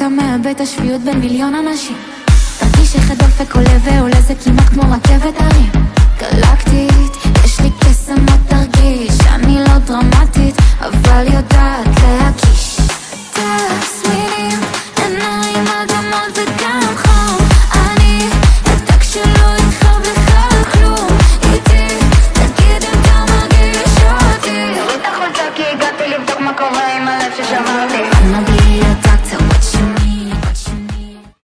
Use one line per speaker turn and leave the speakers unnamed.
אתה מאבד את השפיות בין מיליון אנשים. תרגיש איך הדופק עולה ועולה, זה כמעט כמו רכבת הרים גלקטית. יש לי קסם, מה תרגיש? אני לא דרמטית אבל יודעת